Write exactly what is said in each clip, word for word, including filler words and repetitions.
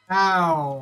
Ow.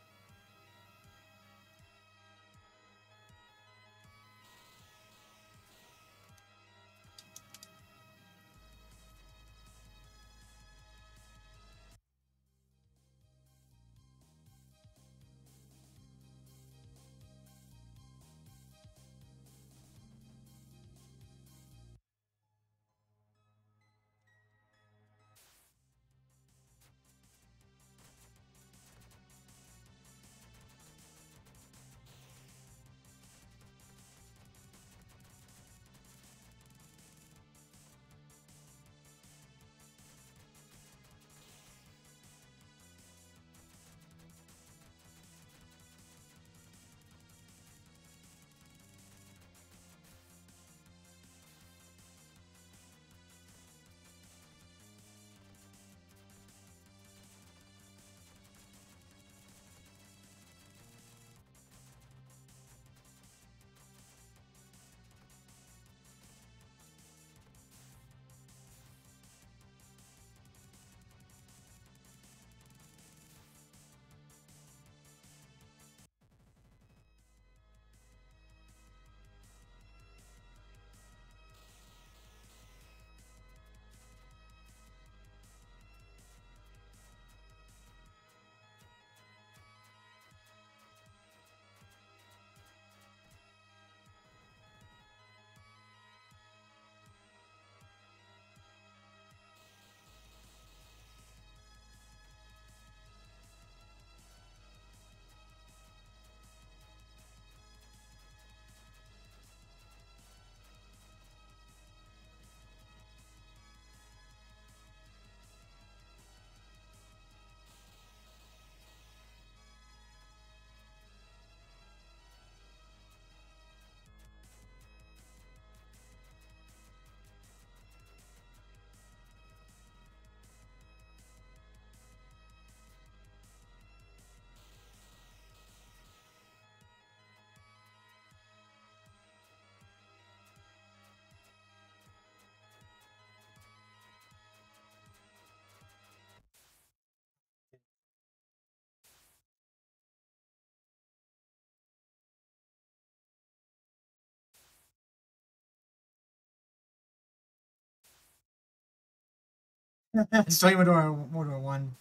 Destroy Momodora, Momodora one.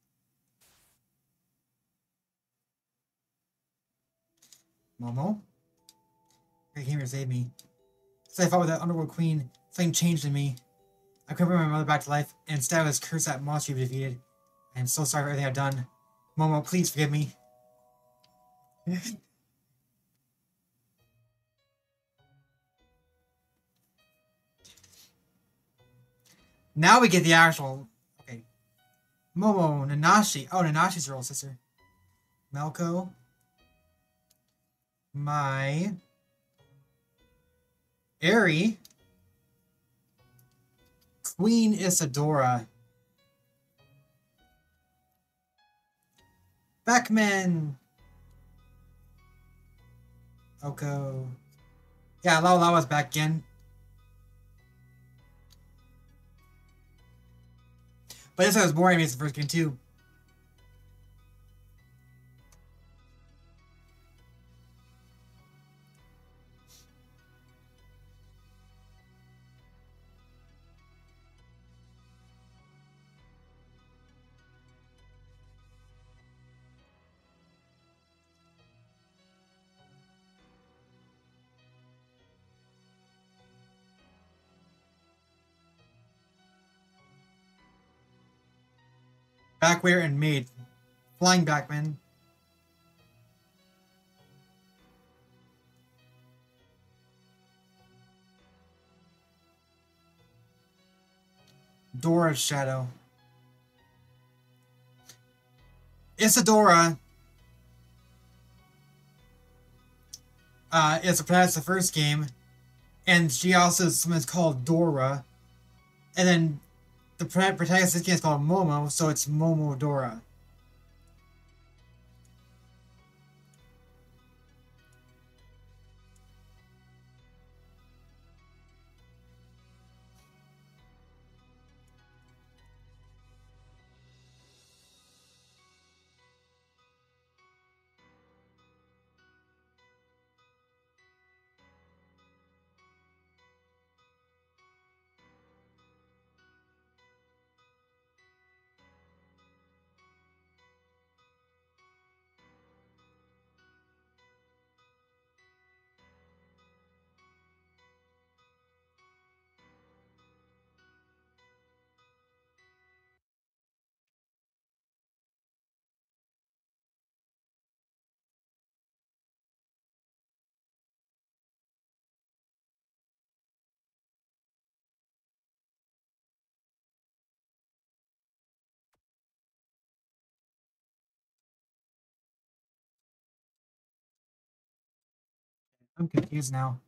Momo? You came here to save me. So I fought with that underworld queen. Something changed in me. I couldn't bring my mother back to life, and instead I was cursed that monster you've defeated. I am so sorry for everything I've done. Momo, please forgive me. Now we get the actual... Okay. Momo, Nanashi. Oh, Nanashi's her older sister. Melko. My... Eri. Queen Isadora. Beckman. Oko. Yeah, Lao Lao was back again. But this was more enemies the first game too. Backware and Maid. Flying Backman. Dora's Shadow. Isadora uh, is the protagonist of the first game, and she also is someone's called Dora, and then the protagonist of this game is called Momo, so it's Momodora. I'm confused now.